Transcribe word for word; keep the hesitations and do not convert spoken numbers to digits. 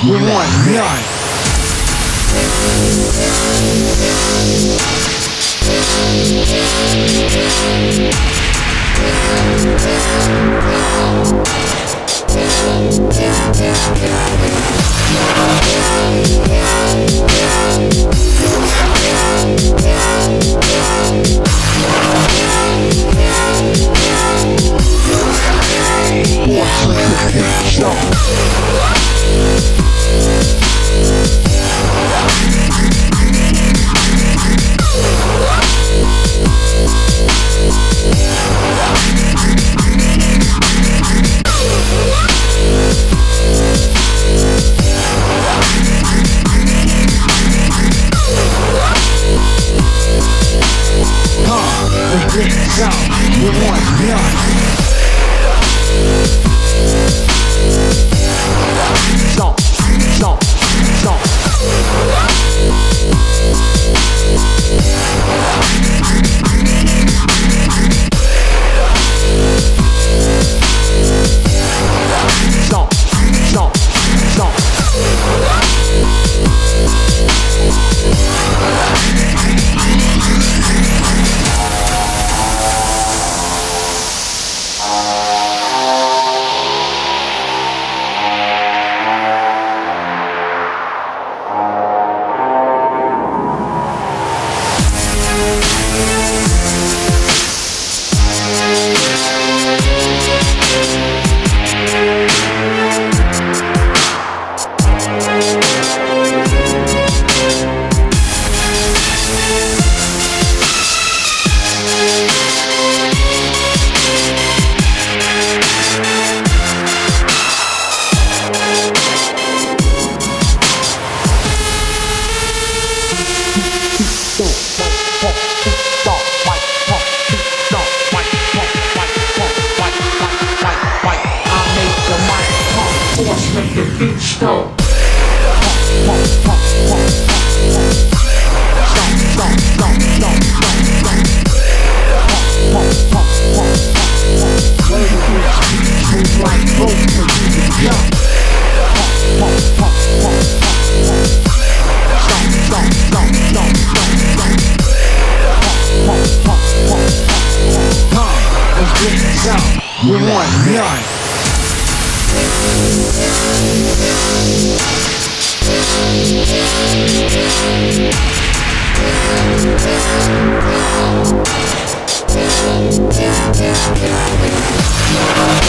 We want none. We want none. Stomp, stomp, stomp. Stomp, stomp, stomp. Make the beat stomp. Stomp, stomp, stomp, stomp, stomp, stomp, stomp, stomp, stomp. Pump, pump, pump, pump, pump. Where the beats move like boat for you to jump. Pump, pump, pump, pump, pump, pump. Stomp, stomp, stomp, stomp, stomp, stomp. Pump, pump, pump, pump, pump, pump. Let's get this out. We want none. We'll be right back.